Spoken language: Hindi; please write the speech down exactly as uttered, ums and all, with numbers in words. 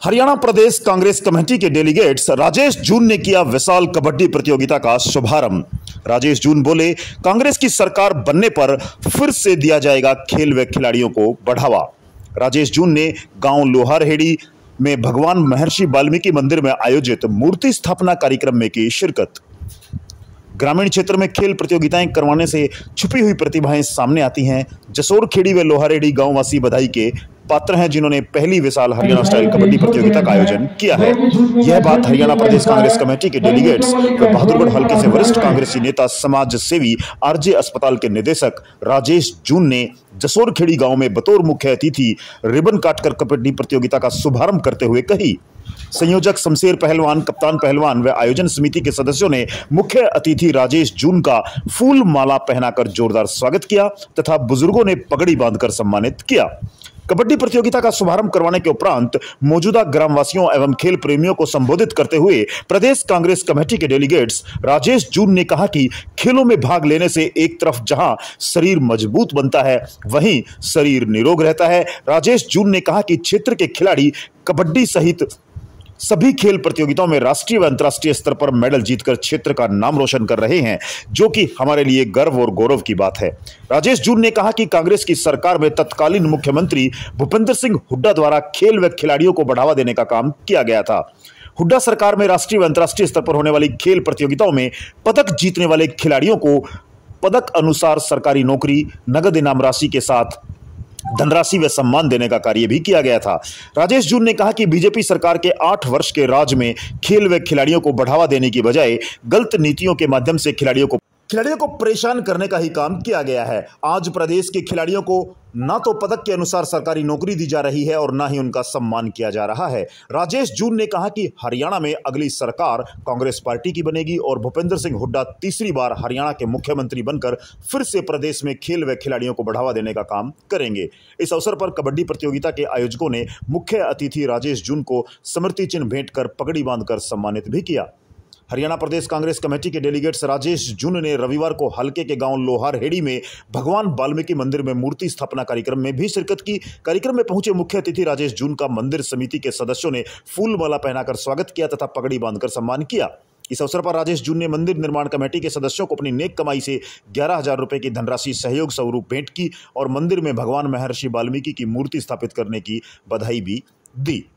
हरियाणा प्रदेश कांग्रेस कमेटी के डेलीगेट्स राजेश जून ने किया विशाल कबड्डी प्रतियोगिता का शुभारंभ। राजेश जून बोले, कांग्रेस की सरकार बनने पर फिर से दिया जाएगा खेल व खिलाड़ियों को बढ़ावा। राजेश जून ने गांव लोहारहेड़ी में भगवान महर्षि वाल्मीकि मंदिर में आयोजित मूर्ति स्थापना कार्यक्रम में की शिरकत। ग्रामीण क्षेत्र में खेल प्रतियोगिताएं करवाने से छुपी हुई प्रतिभाएं सामने आती हैं। जसोर खेड़ी व लोहारहेड़ी गांववासी बधाई के पात्र हैं, जिन्होंने पहली विशाल हरियाणा स्टाइल कबड्डी प्रतियोगिता का आयोजन किया है। यह बात हरियाणा प्रदेश कांग्रेस कमेटी के डेलीगेट्स व बहादुरगढ़ हल्के से वरिष्ठ कांग्रेसी नेता, समाज सेवी, आरजे अस्पताल के निदेशक राजेश जून ने जसोर खेड़ी गांव में बतौर मुख्य अतिथि रिबन काटकर कबड्डी प्रतियोगिता का शुभारंभ करते हुए कही। संयोजक शमशेर पहलवान, कप्तान पहलवान व आयोजन समिति के सदस्यों ने मुख्य अतिथि राजेश जून का फूल माला पहनाकर जोरदार स्वागत किया तथा बुजुर्गों ने पगड़ी बांधकर सम्मानित किया। कबड्डी प्रतियोगिता का शुभारंभ करवाने के उपरांत मौजूदा ग्रामवासियों एवं खेल प्रेमियों को संबोधित करते हुए प्रदेश कांग्रेस कमेटी के डेलीगेट्स राजेश जून ने कहा कि खेलों में भाग लेने से एक तरफ जहां शरीर मजबूत बनता है, वहीं शरीर निरोग रहता है। राजेश जून ने कहा कि क्षेत्र के खिलाड़ी कबड्डी सहित सभी खेल प्रतियोगिताओं में राष्ट्रीय व अंतर्राष्ट्रीय स्तर पर मेडल जीतकर क्षेत्र का नाम रोशन कर रहे हैं, जो कि हमारे लिए गर्व और गौरव की बात है। राजेश जून ने कहा कि कांग्रेस की सरकार में तत्कालीन मुख्यमंत्री भूपेंद्र सिंह हुड्डा द्वारा खेल व खिलाड़ियों को बढ़ावा देने का काम किया गया था। हुड्डा सरकार में राष्ट्रीय व अंतर्राष्ट्रीय स्तर पर होने वाली खेल प्रतियोगिताओं में पदक जीतने वाले खिलाड़ियों को पदक अनुसार सरकारी नौकरी, नगद इनाम राशि के साथ धनराशि व सम्मान देने का कार्य भी किया गया था। राजेश जून ने कहा कि बीजेपी सरकार के आठ वर्ष के राज में खेल व खिलाड़ियों को बढ़ावा देने की बजाय गलत नीतियों के माध्यम से खिलाड़ियों को खिलाड़ियों को परेशान करने का ही काम किया गया है। आज प्रदेश के खिलाड़ियों को ना तो पदक के अनुसार सरकारी नौकरी दी जा रही है और ना ही उनका सम्मान किया जा रहा है। राजेश जून ने कहा कि हरियाणा में अगली सरकार कांग्रेस पार्टी की बनेगी और भूपेंद्र सिंह हुड्डा तीसरी बार हरियाणा के मुख्यमंत्री बनकर फिर से प्रदेश में खेल व खिलाड़ियों को बढ़ावा देने का काम करेंगे। इस अवसर पर कबड्डी प्रतियोगिता के आयोजकों ने मुख्य अतिथि राजेश जून को स्मृति चिन्ह भेंट कर पगड़ी बांधकर सम्मानित भी किया। हरियाणा प्रदेश कांग्रेस कमेटी के डेलीगेट्स राजेश जून ने रविवार को हल्के के गांव लोहारहेड़ी में भगवान वाल्मीकि मंदिर में मूर्ति स्थापना कार्यक्रम में भी शिरकत की। कार्यक्रम में पहुंचे मुख्य अतिथि राजेश जून का मंदिर समिति के सदस्यों ने फूल माला पहनाकर स्वागत किया तथा पगड़ी बांधकर सम्मान किया। इस अवसर पर राजेश जून ने मंदिर निर्माण कमेटी के सदस्यों को अपनी नेक कमाई से ग्यारह हजार रुपए की धनराशि सहयोग स्वरूप भेंट की और मंदिर में भगवान महर्षि वाल्मीकि की मूर्ति स्थापित करने की बधाई भी दी।